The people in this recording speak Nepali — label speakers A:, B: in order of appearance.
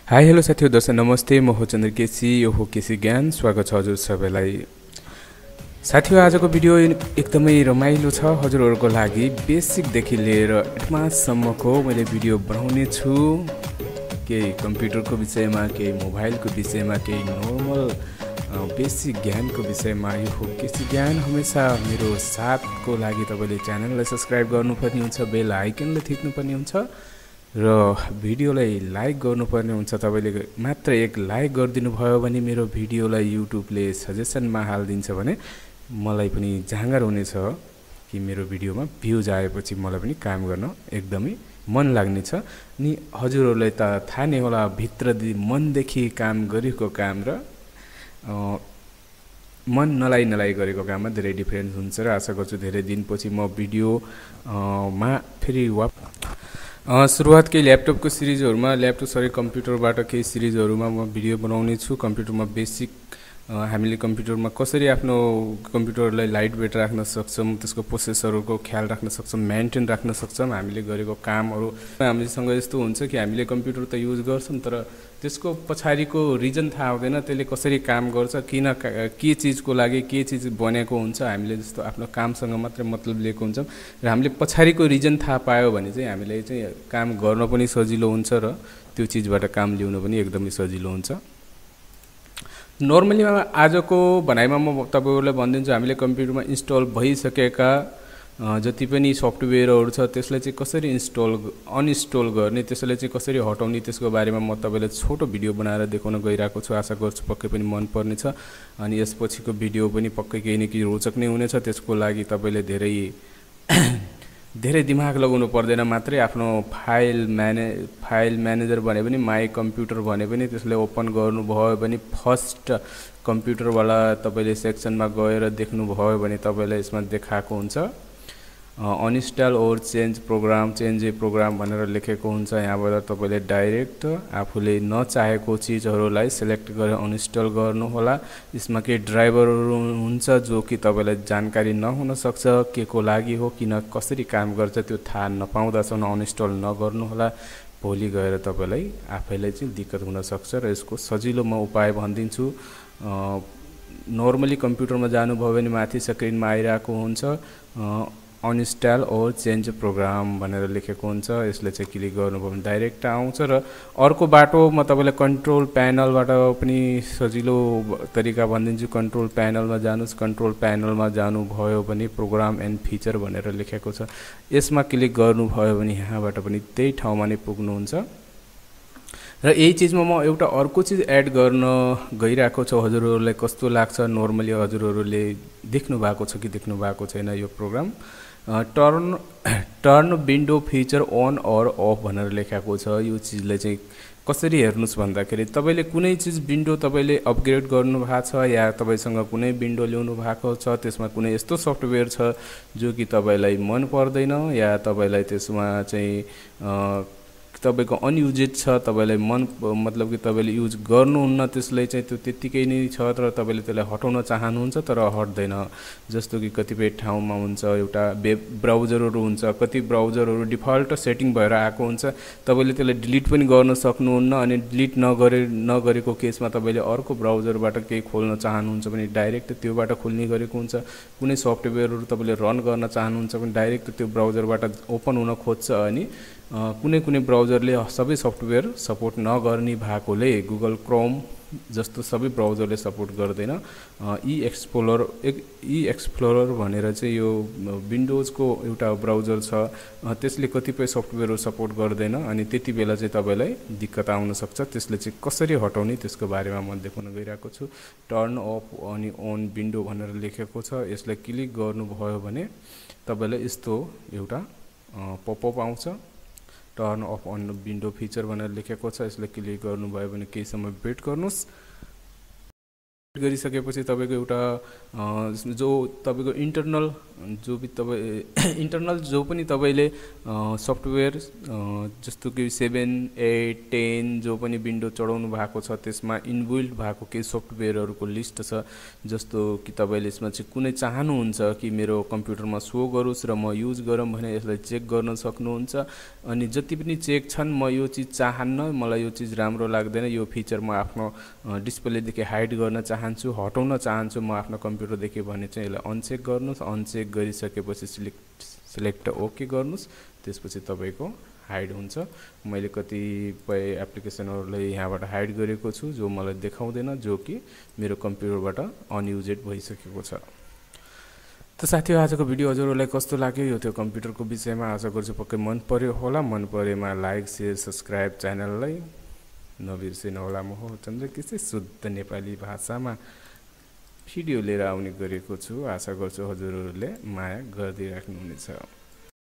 A: हाई हेलो साथीहरु दर्शक नमस्ते म हो चन्द्र केसी यो हो केसी ज्ञान स्वागत छ हजुर सबैलाई साथीहरु आजको भिडियो एकदमै रमाइलो छ हजुरहरुको लागि बेसिक देखि लिएर एडभान्स सम्मको मैले भिडियो बनाउने छु केही कम्प्युटरको विषयमा केही मोबाइलको विषयमा केही नर्मल बेसिक ज्ञानको विषयमा यो हो केसी ज्ञान हमेशा मेरो साथको लागि तपाईले च्यानललाई सब्स्क्राइब गर्नुपर्ने हुन्छ बेल आइकनलाई थिच्नुपर्ने हुन्छ र भिडियोलाई लाइक गर्नुपर्ने हुन्छ तपाईले मात्र एक लाइक गरिदिनु भयो भने मेरो भिडियोलाई युट्युबले सजेसनमा हाल्दिन्छ भने मलाई पनि जाँगर हुनेछ कि मेरो भिडियोमा भ्युज आएपछि मलाई पनि काम गर्न एकदमै मन लाग्ने छ नि हजुरहरुलाई त थाहा नै होला भित्र मनदेखि काम गरेको काम र मन नलाई गरेको काममा धेरै डिफरेन्स हुन्छ र आशा गर्छु धेरै दिनपछि म भिडियो मा फेरि सुरुवात केही ल्यापटपको सिरिजहरुमा कम्प्युटरबाट केही सिरिजहरुमा म भिडियो बनाउने छु कम्प्युटरमा बेसिक हामीले कम्प्युटरमा कसरी आफ्नो कम्प्युटरलाई लाइट वेट राख्न सक्छौं त्यसको प्रोसेसरको ख्याल राख्न सक्छौं मेन्टेन राख्न सक्छौं हामीले गरेको कामहरु हामीसँग यस्तो हुन्छ कि हामीले कम्प्युटर त युज गर्छौं तर त्यसको पछाडीको रिजन थाहा हुँदैन त्यसले कसरी काम गर्छ किन के चीजको लागि के चीज बनेको हुन्छ हामीले जस्तो आफ्नो कामसँग मात्र मतलब लिएको हुन्छ र हामीले पछाडीको रिजन थाहा पायो भने चाहिँ हामीले चाहिँ काम गर्न पनि सजिलो हुन्छ र त्यो चीजबाट काम ल्याउन पनि एकदमै सजिलो हुन्छ नर्मली आजको भनाइमा म तपाईहरुलाई भन्दिन्छु हामीले कम्प्युटरमा इन्स्टल भइसकेका जति पनि सफ्टवेयरहरु छ त्यसलाई चाहिँ कसरी अनइन्स्टल गर्ने त्यसलाई चाहिँ कसरी हटाउने त्यसको बारेमा म तपाईलाई छोटो भिडियो बनाएर देखाउन गइराको छु आशा गर्छु पक्कै पनि मन पर्ने छ अनि यसपछिको भिडियो पनि पक्कै केही न केही रोचक नै हुनेछ त्यसको लागि तपाईले धेरै दिमाग लगाउनु पर्दैन मात्रै आफ्नो फाइल म्यानेजर भने पनि माई कम्प्युटर भने पनि त्यसले ओपन गर्नु भयो भने फर्स्ट कम्प्युटर वाला तपाईले सेक्सनमा गएर देख्नु भयो भने तपाईलाई यसमा देखाएको हुन्छ uninstall or change a program भनेर लेखेको हुन्छ यहाँबाट तपाईले डाइरेक्ट आफूले नचाहेको चीजहरुलाई सिलेक्ट गरेर अनइन्स्टल गर्नु होला यसमा के ड्राइभरहरु हुन्छ जो कि तपाईलाई जानकारी नहुन सक्छ के को लागि हो किन कसरी काम गर्छ त्यो थाहा नपाउँदासम्म अनइन्स्टल नगर्नु होला भोलि गएर तपाईलाई आफैलाई चाहिँ दिक्कत हुन सक्छ र यसको सजिलो म उपाय भन्दिन्छु नर्मली कम्प्युटरमा जानु भयो भने माथि स्क्रिनमा आइराको हुन्छ अनइन्स्टल ओर चेन्ज प्रोग्राम भनेर लेखेको हुन्छ यसले चाहिँ क्लिक गर्नुभयो भने डाइरेक्ट आउँछ र अर्को बाटो म तपाईलाई कन्ट्रोल प्यानलबाट पनि सजिलो तरिका भन्दिन्छु कन्ट्रोल प्यानलमा जानुस् कन्ट्रोल प्यानलमा जानु भयो भने प्रोग्राम एन्ड फिचर भनेर लेखेको छ यसमा क्लिक गर्नुभयो भने यहाँबाट पनि त्यही ठाउँमा नै पुग्नुहुन्छ र यही चीजमा म एउटा अर्को चीज एड गर्न गइराको छु हजुरहरुलाई कस्तो लाग्छ नर्मली हजुरहरुले देख्नु भएको छ कि देख्नु भएको छैन यो program turn window feature on or off भनेर लेखेको छ यो चीजले चाहिँ कसरी हेर्नुस् भन्दाखेरि तपाईले कुनै चीज विन्डो तपाईले अपग्रेड गर्नु भएको छ या तपाईसँग कुनै विन्डो ल्याउनु भएको छ त्यसमा कुनै यस्तो सफ्टवेयर छ जो कि तपाईलाई मन पर्दैन या तपाईलाई त्यसमा चाहिँ तपाईको अनयुजेड छ तपाईलाई मतलब कि तपाईले युज गर्नुहुन्न त्यसलाई चाहिँ त्यो त्यतिकै नै छ तर तपाईले त्यसलाई हटाउन चाहनुहुन्छ तर हट्दैन जस्तो कि कतिपय ठाउँमा हुन्छ एउटा वेब ब्राउजरहरु हुन्छ कति ब्राउजरहरु डिफल्ट सेटिङ भएर आएको हुन्छ तपाईले त्यसलाई डिलिट पनि गर्न सक्नुहुन्न अनि डिलिट नगरेको केसमा तपाईले अर्को ब्राउजरबाट केही खोल्न चाहनुहुन्छ भने डाइरेक्ट त्योबाट खोल्ने गरेको हुन्छ कुनै सफ्टवेयरहरु तपाईले रन गर्न चाहनुहुन्छ भने डाइरेक्ट त्यो ब्राउजरबाट ओपन हुन खोज्छ अनि कुनै ब्राउजरले सबै सफ्टवेयर सपोर्ट नगर्ने भएकोले गुगल क्रोम जस्तो सबै ब्राउजरले सपोर्ट गर्दैन ई एक्सप्लोरर भनेर चाहिँ यो विन्डोजको एउटा ब्राउजर छ त्यसले कतिपय सफ्टवेयरहरु सपोर्ट गर्दैन अनि त्यतिबेला चाहिँ तपाईलाई दिक्कत आउन सक्छ त्यसले चाहिँ कसरी हटाउने त्यसको बारेमा म देखाउन गइराको छु टर्न अफ अनि अन विन्डो भनेर लेखेको छ यसलाई क्लिक गर्नुभयो भने तपाईलाई यस्तो एउटा पपअप आउँछ turn off on window feature भनेर लेखेको छ यसले क्लिक गर्नुभयो भने केही समय वेट गर्नुस् गरिसकेपछि तपाईको एउटा जो तपाईको इन्टरनल जो भी तपाईँ इन्टरनल जो पनि तपाईँले सफ्टवेयर जस्तो कि 7, 8, 10 जो पनि विन्डो चढाउनु भएको छ त्यसमा इनबिल्ट भएको केही सफ्टवेयरहरूको लिस्ट छ। जस्तो कि तपाईँले यसमा चाहिँ कुनै चाहनुहुन्छ कि मेरो कम्प्युटरमा सो गरोस् र म युज गरौँ भने यसलाई चेक गर्न सक्नुहुन्छ। अनि जति पनि चेक छन्, म यो चिज चाहन्न, मलाई यो चिज राम्रो लाग्दैन, यो फिचर म आफ्नो डिस्प्लेदेखि हाइड गर्न चाहन्छु, हटाउन चाहन्छु म आफ्नो कम्प्युटरदेखि भने चाहिँ यसलाई अनचेक गर्नुहोस्। अनचेक गरिसकेपछि सिलेक्ट ओके गर्नुहोस्। त्यसपछि तपाईँको हाइड हुन्छ। मैले कतिपय एप्लिकेसनहरूलाई यहाँबाट हाइड गरेको छु जो मलाई देखाउँदैन, जो कि मेरो कम्प्युटरबाट अनयुजेड भइसकेको छ। त साथीहरू, आजको भिडियो हजुरहरूलाई कस्तो लाग्यो यो त्यो कम्प्युटरको विषयमा आशा गर्छु पक्कै मन पर्यो होला। मन परेमा लाइक, सेयर, सब्सक्राइब च्यानललाई नबिर्सिनु होला। म हो चन्द्रकिशोर, शुद्ध नेपाली भाषामा भिडियो लिएर आउने गरेको छु। आशा गर्छु हजुरहरूले माया गरिदिइराख्नुहुनेछ।